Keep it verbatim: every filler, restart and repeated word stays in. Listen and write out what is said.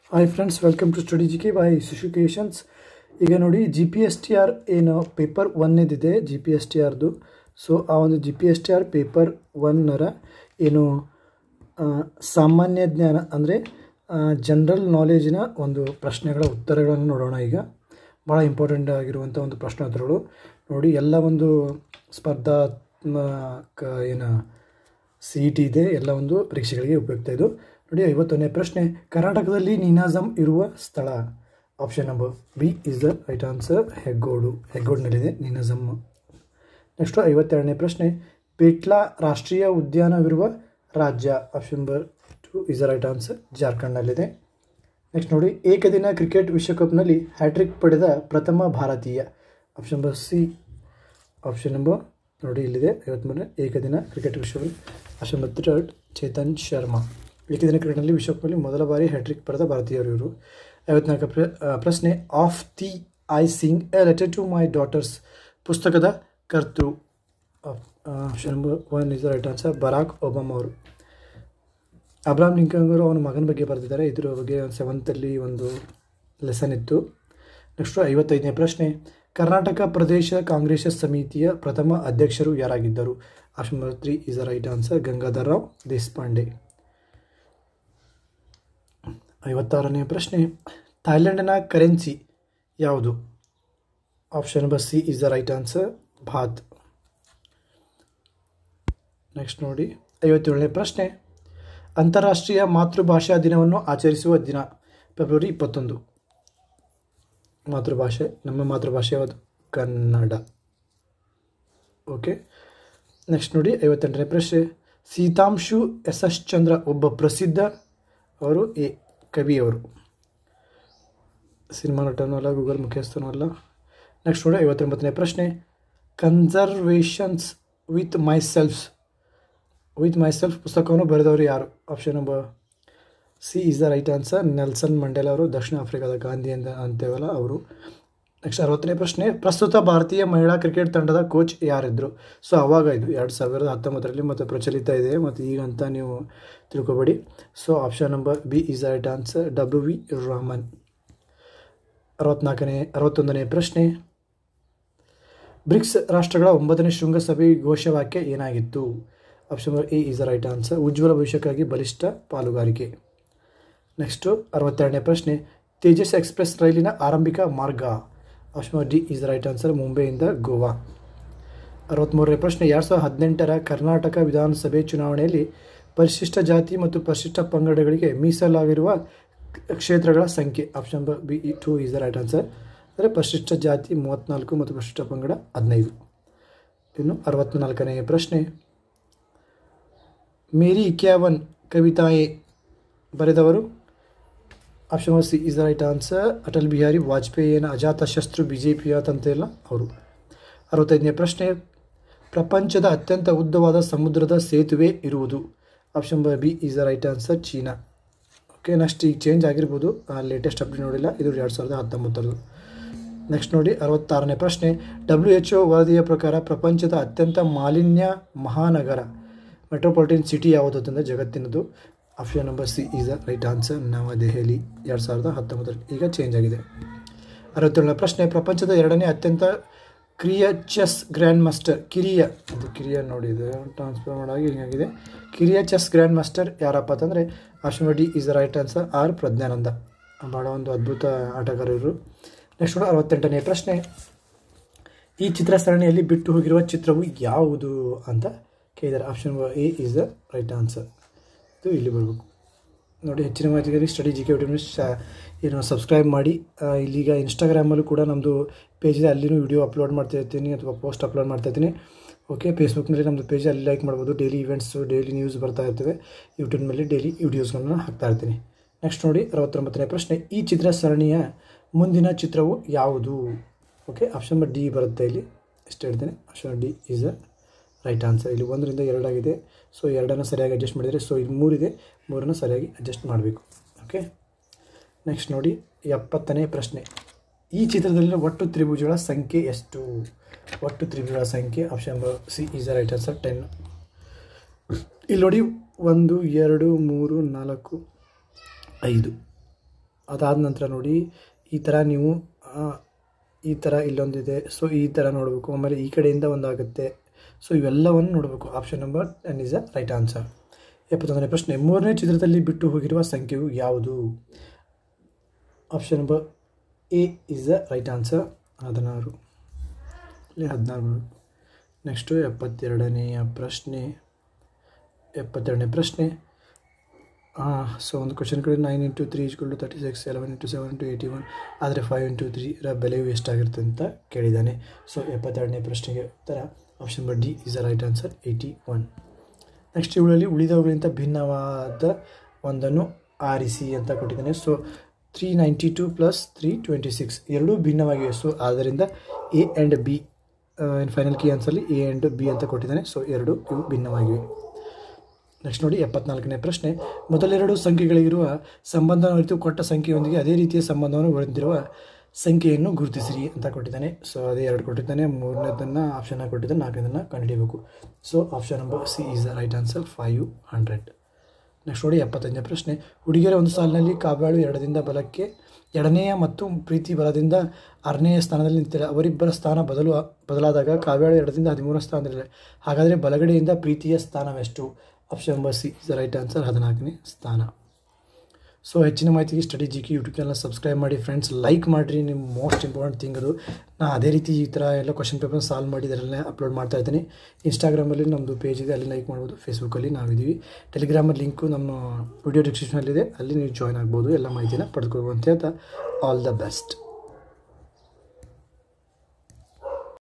Hi friends, welcome to study G K by ಸಿಶುಕೇಶನ್ಸ್. ಈಗ ನೋಡಿ, G P S T R ಏನು paper ಒನ್ನೇದಿದೆ ಜಿ ಪಿ ಎಸ್ ಟಿ ಆರ್ದು. ಸೊ ಆ ಒಂದು G P S T R paper ಒನ್ನರ ಏನು ಸಾಮಾನ್ಯ ಜ್ಞಾನ ಅಂದರೆ ಜನರಲ್ ನಾಲೆಜಿನ ಒಂದು ಪ್ರಶ್ನೆಗಳ ಉತ್ತರಗಳನ್ನು ನೋಡೋಣ. ಈಗ ಭಾಳ ಇಂಪಾರ್ಟೆಂಟ್ ಆಗಿರುವಂಥ ಒಂದು ಪ್ರಶ್ನೆ ಉತ್ತರಗಳು ನೋಡಿ. ಎಲ್ಲ ಒಂದು ಸ್ಪರ್ಧಾತ್ಮಕ ಏನು ಸಿ ಇ ಟಿ ಇದೆ, ಎಲ್ಲ ಒಂದು ಪರೀಕ್ಷೆಗಳಿಗೆ ಉಪಯುಕ್ತ ಇದು ನೋಡಿ. ಐವತ್ತೊಂದನೇ ಪ್ರಶ್ನೆ, ಕರ್ನಾಟಕದಲ್ಲಿ ನೀನಾಸಂ ಇರುವ ಸ್ಥಳ. Option number B is the right answer. Heggodu, ಹೆಗ್ಗೋಡಿನಲ್ಲಿದೆ ನೀನಾಸಂ. ನೆಕ್ಸ್ಟು ಐವತ್ತೆರಡನೇ ಪ್ರಶ್ನೆ, ಪೇಟ್ಲಾ ರಾಷ್ಟ್ರೀಯ ಉದ್ಯಾನವಿರುವ ರಾಜ್ಯ. Option number two is the right answer. ಜಾರ್ಖಂಡ್ನಲ್ಲಿದೆ. ನೆಕ್ಸ್ಟ್ ನೋಡಿ, ಏಕದಿನ ಕ್ರಿಕೆಟ್ ವಿಶ್ವಕಪ್ನಲ್ಲಿ ಹ್ಯಾಟ್ರಿಕ್ ಪಡೆದ ಪ್ರಥಮ ಭಾರತೀಯ. Option number C. Option number ನೋಡಿ ಇಲ್ಲಿದೆ ಐವತ್ತ್ಮೂರನೇ ಏಕದಿನ ಕ್ರಿಕೆಟ್ ವಿಶ್ವಕಪ್. Option number third Chetan Sharma. ಏಕದಿನ ಕ್ರಿಕೆಟ್ನಲ್ಲಿ ವಿಶ್ವಕಪ್ನಲ್ಲಿ ಮೊದಲ ಬಾರಿ ಹ್ಯಾಟ್ರಿಕ್ ಪಡೆದ ಭಾರತೀಯರು ಇವರು. ಐವತ್ನಾಲ್ಕು ಪ್ರಶ್ನೆ, of the I sing a letter to my daughters ಪುಸ್ತಕದ ಕರ್ತೃ. Option number one is the right answer. Barack Obama ಅವರು. ಅಬ್ರಾಹಂ ಲಿಂಕನ್ ಅವರು ಅವನ ಮಗನ ಬಗ್ಗೆ ಬರೆದಿದ್ದಾರೆ. ಇದ್ರ ಬಗ್ಗೆ ಸೆವೆಂತಲ್ಲಿ ಒಂದು ಲೆಸನ್ ಇತ್ತು. ನೆಕ್ಸ್ಟು ಐವತ್ತೈದನೇ ಪ್ರಶ್ನೆ, ಕರ್ನಾಟಕ ಪ್ರದೇಶ ಕಾಂಗ್ರೆಸ್ ಸಮಿತಿಯ ಪ್ರಥಮ ಅಧ್ಯಕ್ಷರು ಯಾರಾಗಿದ್ದರು. Option number three is the right answer. Gangadhar Rao Deshpande. ಐವತ್ತಾರನೇ ಪ್ರಶ್ನೆ, ಥೈಲ್ಯಾಂಡಿನ ಕರೆನ್ಸಿ ಯಾವುದು. Option number C is the right answer. Baht. Next ನೋಡಿ, ಐವತ್ತೇಳನೇ ಪ್ರಶ್ನೆ, ಅಂತಾರಾಷ್ಟ್ರೀಯ ಮಾತೃಭಾಷಾ ದಿನವನ್ನು ಆಚರಿಸುವ ದಿನ ಫೆಬ್ರವರಿ ಇಪ್ಪತ್ತೊಂದು. ಮಾತೃಭಾಷೆ, ನಮ್ಮ ಮಾತೃಭಾಷೆ ಯಾವುದು? ಕನ್ನಡ. ಓಕೆ. ನೆಕ್ಸ್ಟ್ ನೋಡಿ, ಐವತ್ತೆಂಟನೇ ಪ್ರಶ್ನೆ, ಸೀತಾಂಶು ಎಸ್ ಎಸ್ ಚಂದ್ರ ಒಬ್ಬ ಪ್ರಸಿದ್ಧ ಅವರು ಎ ಕವಿಯವರು. ಸಿನಿಮಾ ನಟನೂ ಅಲ್ಲ, ಗೂಗಲ್ ಮುಖ್ಯಸ್ಥನೂ ಅಲ್ಲ. ನೆಕ್ಸ್ಟ್ ನೋಡಿ, ಐವತ್ತೊಂಬತ್ತನೇ ಪ್ರಶ್ನೆ, conversations with myself with myself ಪುಸ್ತಕವನ್ನು ಬರೆದವರು ಯಾರು. Option number C is the right answer. Nelson Mandela ಅವರು, ದಕ್ಷಿಣ ಆಫ್ರಿಕಾದ ಗಾಂಧಿ ಅಂತ ಅಂತೇವಲ್ಲ ಅವರು. ನೆಕ್ಸ್ಟ್ ಅರವತ್ತನೇ ಪ್ರಶ್ನೆ, ಪ್ರಸ್ತುತ ಭಾರತೀಯ ಮಹಿಳಾ ಕ್ರಿಕೆಟ್ ತಂಡದ ಕೋಚ್ ಯಾರಿದ್ರು. ಸೊ ಅವಾಗ ಇದು ಎರಡು ಸಾವಿರದ ಹತ್ತೊಂಬತ್ತರಲ್ಲಿ ಮತ್ತು ಪ್ರಚಲಿತ ಇದೆ, ಮತ್ತು ಈಗಂತ ನೀವು ತಿಳ್ಕೊಬೇಡಿ. So option number B is the right answer. W V Raman. ಅರವತ್ನಾಲ್ಕನೇ ಅರವತ್ತೊಂದನೇ ಪ್ರಶ್ನೆ, ಬ್ರಿಕ್ಸ್ ರಾಷ್ಟ್ರಗಳ ಒಂಬತ್ತನೇ ಶೃಂಗಸಭೆ ಘೋಷವಾಕ್ಯ ಏನಾಗಿತ್ತು. Option number A is the right answer. ಉಜ್ವಲ ಭವಿಷ್ಯಕ್ಕಾಗಿ ಬಲಿಷ್ಠ ಪಾಲುಗಾರಿಕೆ. ನೆಕ್ಸ್ಟು ಅರವತ್ತೆರಡನೇ ಪ್ರಶ್ನೆ, ತೇಜಸ್ ಎಕ್ಸ್ಪ್ರೆಸ್ ರೈಲಿನ ಆರಂಭಿಕ ಮಾರ್ಗ. Option number D is the right answer. ಮುಂಬೈಯಿಂದ ಗೋವಾ. ಅರವತ್ತ್ಮೂರನೇ ಪ್ರಶ್ನೆ, ಎರಡು ಸಾವಿರದ ಹದಿನೆಂಟರ ಕರ್ನಾಟಕ ವಿಧಾನಸಭೆ ಚುನಾವಣೆಯಲ್ಲಿ ಪರಿಶಿಷ್ಟ ಜಾತಿ ಮತ್ತು ಪರಿಶಿಷ್ಟ ಪಂಗಡಗಳಿಗೆ ಮೀಸಲಾಗಿರುವ ಕ್ಷೇತ್ರಗಳ ಸಂಖ್ಯೆ. Option number B two is the right answer. ಅಂದರೆ ಪರಿಶಿಷ್ಟ ಜಾತಿ ಮೂವತ್ತ್ನಾಲ್ಕು ಮತ್ತು ಪರಿಶಿಷ್ಟ ಪಂಗಡ ಹದಿನೈದು. ಇನ್ನು ಅರವತ್ತ್ನಾಲ್ಕನೇ ಪ್ರಶ್ನೆ, ಮೇರಿ ಇಕ್ಯಾವನ್ ಕವಿತಾಯೆ ಬರೆದವರು. Option number C is the right answer. Atal Bihari ವಾಜಪೇಯಿಯನ ಅಜಾತಶತ್ರು ಬಿ ಜೆ ಪಿಯ ತಂತೆಯಲ್ಲ ಅವರು. ಅರವತ್ತೈದನೇ ಪ್ರಶ್ನೆ, ಪ್ರಪಂಚದ ಅತ್ಯಂತ ಉದ್ದವಾದ ಸಮುದ್ರದ ಸೇತುವೆ ಇರುವುದು. Option number B is the right answer. China. Okay. Next ಈಗ ಚೇಂಜ್ ಆಗಿರ್ಬೋದು, ಲೇಟೆಸ್ಟ್ ಅಪ್ಡೇಟ್ ನೋಡಿಲ್ಲ, ಇದು ಎರಡು ಸಾವಿರದ ಹತ್ತೊಂಬತ್ತರದು. ನೆಕ್ಸ್ಟ್ ನೋಡಿ, ಅರವತ್ತಾರನೇ ಪ್ರಶ್ನೆ, ಡಬ್ಲ್ಯೂ ಎಚ್ ಒ ವರದಿಯ ಪ್ರಕಾರ ಪ್ರಪಂಚದ ಅತ್ಯಂತ ಮಾಲಿನ್ಯ ಮಹಾನಗರ ಮೆಟ್ರೋಪಾಲಿಟನ್ ಸಿಟಿ ಯಾವುದು ಅಂತಂದರೆ ಜಗತ್ತಿನದು. Option number C is the right answer. Navadehali. ಎರಡು ಸಾವಿರದ ಹತ್ತೊಂಬತ್ತರಲ್ಲಿ, ಈಗ ಚೇಂಜ್ ಆಗಿದೆ. ಅರವತ್ತೇಳನೇ ಪ್ರಶ್ನೆ, ಪ್ರಪಂಚದ ಎರಡನೇ ಅತ್ಯಂತ ಕಿರಿಯ ಚೆಸ್ ಗ್ರ್ಯಾಂಡ್ ಮಾಸ್ಟರ್. ಕಿರಿಯ ಅದು ಕಿರಿಯ ನೋಡಿದೆ ಟ್ರಾನ್ಸ್ಫರ್ ಮಾಡಾಗಿ ಹಿಂಗಾಗಿದೆ. ಕಿರಿಯ ಚೆಸ್ ಗ್ರ್ಯಾಂಡ್ ಮಾಸ್ಟರ್ ಯಾರಪ್ಪ ಅಂತಂದರೆ option number D is the right answer. R Praggnanandhaa. ಭಾಳ ಒಂದು ಅದ್ಭುತ ಆಟಗಾರರು. ನೆಕ್ಸ್ಟ್ ನೋಡಿ, ಅರವತ್ತೆಂಟನೇ ಪ್ರಶ್ನೆ, ಈ ಚಿತ್ರ ಸರಣಿಯಲ್ಲಿ ಬಿಟ್ಟು ಹೋಗಿರುವ ಚಿತ್ರವು ಯಾವುದು ಅಂತ ಕೇಳಿದ್ದಾರೆ. Option number A is the right answer. ಇದು ಇಲ್ಲಿ ಬರಬೇಕು ನೋಡಿ. ಹೆಚ್ಚಿನ ಮಾಹಿತಿಗಾಗಿ ಸ್ಟಡಿ ಜಿ ಕೆ ಯೂಟ್ಯೂಬ್ ಏನು ಸಬ್ಸ್ಕ್ರೈಬ್ ಮಾಡಿ. ಇಲ್ಲಿಗ ಇನ್ಸ್ಟಾಗ್ರಾಮಲ್ಲೂ ಕೂಡ ನಮ್ಮದು ಪೇಜ್ ಇದೆ, ಅಲ್ಲಿನೂ ವಿಡಿಯೋ ಅಪ್ಲೋಡ್ ಮಾಡ್ತಾ ಇರ್ತೀನಿ ಅಥವಾ ಪೋಸ್ಟ್ ಅಪ್ಲೋಡ್ ಮಾಡ್ತಾ ಇರ್ತೀನಿ. ಓಕೆ. ಫೇಸ್ಬುಕ್ನಲ್ಲಿ ನಮ್ಮದು ಪೇಜ್, ಅಲ್ಲಿ ಲೈಕ್ ಮಾಡ್ಬೋದು. ಡೈಲಿ ಇವೆಂಟ್ಸು, ಡೈಲಿ ನ್ಯೂಸ್ ಬರ್ತಾ ಇರ್ತವೆ. ಯೂಟ್ಯೂಬ್ನಲ್ಲಿ ಡೈಲಿ ವಿಡಿಯೋಸ್ಗಳನ್ನ ಹಾಕ್ತಾ ಇರ್ತೀನಿ. ನೆಕ್ಸ್ಟ್ ನೋಡಿ, ಅರವತ್ತೊಂಬತ್ತನೇ ಪ್ರಶ್ನೆ, ಈ ಚಿತ್ರ ಸರಣಿಯ ಮುಂದಿನ ಚಿತ್ರವು ಯಾವುದು. ಓಕೆ. ಆಪ್ಷನ್ ನಂಬರ್ ಡಿ ಬರುತ್ತೆ ಇಲ್ಲಿ, ಎಷ್ಟು ಹೇಳ್ತೇನೆ. Option D is the right answer. ಇಲ್ಲಿ ಒಂದರಿಂದ ಎರಡಾಗಿದೆ, ಸೊ ಎರಡನ್ನು ಸರಿಯಾಗಿ ಅಡ್ಜಸ್ಟ್ ಮಾಡಿದರೆ, ಸೊ ಇದು ಮೂರಿದೆ, ಮೂರನ್ನು ಸರಿಯಾಗಿ ಅಡ್ಜಸ್ಟ್ ಮಾಡಬೇಕು. ಓಕೆ. ನೆಕ್ಸ್ಟ್ ನೋಡಿ, ಎಪ್ಪತ್ತನೇ ಪ್ರಶ್ನೆ, ಈ ಚಿತ್ರದಲ್ಲಿನ ಒಟ್ಟು ತ್ರಿಭುಜಗಳ ಸಂಖ್ಯೆ ಎಷ್ಟು. ಒಟ್ಟು ತ್ರಿಭುಜಗಳ ಸಂಖ್ಯೆ. Option number C is the right answer. Ten. ಇಲ್ಲಿ ನೋಡಿ, ಒಂದು ಎರಡು ಮೂರು ನಾಲ್ಕು ಐದು ಅದಾದ ನಂತರ ನೋಡಿ ಈ ಥರ ನೀವು ಈ ಥರ ಇಲ್ಲೊಂದಿದೆ, ಸೊ ಈ ಥರ ನೋಡಬೇಕು. ಆಮೇಲೆ ಈ ಕಡೆಯಿಂದ ಒಂದಾಗುತ್ತೆ. ಸೊ ಇವೆಲ್ಲವನ್ನು ನೋಡಬೇಕು. Option number ten is a right answer. ಎಪ್ಪತ್ತೊಂದನೇ ಪ್ರಶ್ನೆ, ಮೂರನೇ ಚಿತ್ರದಲ್ಲಿ ಬಿಟ್ಟು ಹೋಗಿರುವ ಸಂಖ್ಯೆಯು ಯಾವುದು? Option number A is a right answer. ಹದಿನಾರು ಇಲ್ಲಿ ಹದಿನಾರು. ನೆಕ್ಸ್ಟು ಎಪ್ಪತ್ತೆರಡನೆಯ ಪ್ರಶ್ನೆ ಎಪ್ಪತ್ತೆರಡನೇ ಪ್ರಶ್ನೆ ಹಾಂ ಸೊ ಒಂದು ಕ್ವಶನ್ ಕಡೆ ನೈನ್ ಇಂಟು ತ್ರೀ ಇಸ್ಕೊಂಡು thirty six, eleven into seven into eighty one, ಆದರೆ ಫೈವ್ ಇಂಟು ತ್ರೀರ ಬೆಲೆಯು ಎಷ್ಟಾಗಿರುತ್ತೆ ಅಂತ ಕೇಳಿದ್ದಾನೆ. ಸೊ ಎಪ್ಪತ್ತೆರಡನೇ ಪ್ರಶ್ನೆಗೆ ಉತ್ತರ option number D is a right answer, eighty one. Next ಇವುಗಳಲ್ಲಿ ಉಳಿದವುಗಳಿಂದ ಭಿನ್ನವಾದ ಒಂದನ್ನು ಆರಿಸಿ ಅಂತ ಕೊಟ್ಟಿದ್ದಾನೆ. So three ninety two plus three twenty six ಎರಡೂ ಭಿನ್ನವಾಗಿವೆ. ಸೊ ಆದ್ದರಿಂದ A and B in final key ಆನ್ಸರ್ಲಿ ಎ ಆ್ಯಂಡ್ ಬಿ ಅಂತ ಕೊಟ್ಟಿದ್ದಾನೆ. ಸೊ ಎರಡು ಇವು ಭಿನ್ನವಾಗಿವೆ. ನೆಕ್ಸ್ಟ್ ನೋಡಿ ಎಪ್ಪತ್ನಾಲ್ಕನೇ ಪ್ರಶ್ನೆ, ಮೊದಲೆರಡು ಸಂಖ್ಯೆಗಳಿಗಿರುವ ಸಂಬಂಧವನ್ನು ಅರಿತು ಕೊಟ್ಟ ಸಂಖ್ಯೆಯೊಂದಿಗೆ ಅದೇ ರೀತಿಯ ಸಂಬಂಧವನ್ನು ಹೊಂದಿರುವ ಸಂಖ್ಯೆಯನ್ನು ಗುರುತಿಸಿರಿ ಅಂತ ಕೊಟ್ಟಿದ್ದಾನೆ. ಸೊ ಅದೇ ಎರಡು ಕೊಟ್ಟಿದ್ದಾನೆ. ಮೂರನೇದನ್ನು ಆಪ್ಷನ್ ಕೊಟ್ಟಿದ್ದಾನೆ, ನಾಲ್ಕನೇದನ್ನು ಕಂಡುಹಿಡಿಯಬೇಕು. So option number C is the right answer, five hundred. Next ನೋಡಿ ಎಪ್ಪತ್ತೈದನೇ ಪ್ರಶ್ನೆ, ಹುಡುಗಿಯರ ಒಂದು ಸಾಲಿನಲ್ಲಿ ಕಾವ್ಯಾಳು ಎರಡರಿಂದ ಬಲಕ್ಕೆ ಎರಡನೆಯ ಮತ್ತು ಪ್ರೀತಿ ಬಲದಿಂದ ಆರನೆಯ ಸ್ಥಾನದಲ್ಲಿ ನಿಂತಿಲ್ಲ. ಅವರಿಬ್ಬರ ಸ್ಥಾನ ಬದಲು ಬದಲಾದಾಗ ಕಾವ್ಯಾಳು ಎರಡರಿಂದ ಹದಿಮೂರನೇ ಸ್ಥಾನದಲ್ಲಿಲ್ಲ. ಹಾಗಾದರೆ ಬಲಗಡೆಯಿಂದ ಪ್ರೀತಿಯ ಸ್ಥಾನವೆಷ್ಟು? Option number C is the right answer, ಹದಿನಾಲ್ಕನೇ ಸ್ಥಾನ. ಸೊ ಹೆಚ್ಚಿನ ಮಾಹಿತಿಗೆ study G K YouTube channel subscribe ಮಾಡಿ ಫ್ರೆಂಡ್ಸ್. ಲೈಕ್ ಮಾಡಿರಿ, ನಿಮ್ಮ ಮೋಸ್ಟ್ ಇಂಪಾರ್ಟೆಂಟ್ ಥಿಂಗ್ ಅದು. ನಾನು ಅದೇ ರೀತಿ ಈ ಥರ ಎಲ್ಲ ಕ್ವಶನ್ ಪೇಪರ್ ಸಾಲ್ವ್ ಮಾಡಿ ಇದರಲ್ಲೇ ಅಪ್ಲೋಡ್ ಮಾಡ್ತಾ ಇದ್ದೀನಿ. ಇನ್ಸ್ಟಾಗ್ರಾಮಲ್ಲಿ ನಮ್ಮದು ಪೇಜ್ ಇದೆ, ಅಲ್ಲಿ ಲೈಕ್ ಮಾಡ್ಬೋದು. ಫೇಸ್ಬುಕ್ಕಲ್ಲಿ ನಾವಿದ್ದೀವಿ. ಟೆಲಿಗ್ರಾಮಲ್ಲಿ ಲಿಂಕು ನಮ್ಮ ವಿಡಿಯೋ ಡಿಸ್ಕ್ರಿಪ್ಷನಲ್ಲಿದೆ, ಅಲ್ಲಿ ನೀವು ಜಾಯ್ನ್ ಆಗ್ಬೋದು. ಎಲ್ಲ ಮಾಹಿತಿನ ಪಡೆದುಕೊಳ್ಬೋದು ಅಂತ ಹೇಳ್ತಾ ಆಲ್ ದ ಬೆಸ್ಟ್.